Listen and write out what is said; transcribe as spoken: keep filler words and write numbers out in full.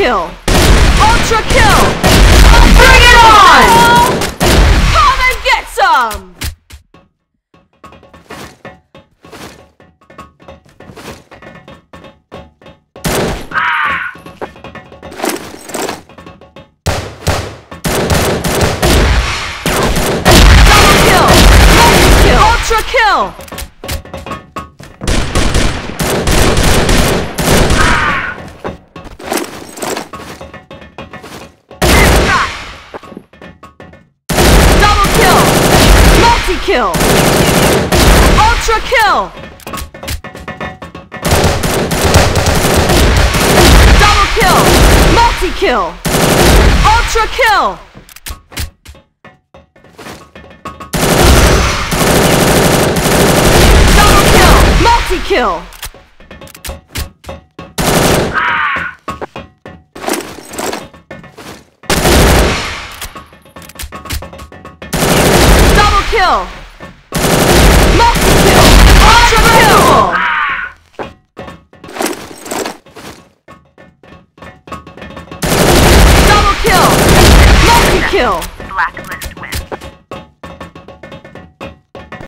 kill! Ultra kill! Bring it on! Come and get some! Double kill! Multi-kill! Ultra kill! Kill! Ultra kill! Double kill! Multi-kill! Ultra kill! Double kill! Multi-kill! Double kill! Multi-kill! Ultra kill! Double kill! Multi-kill!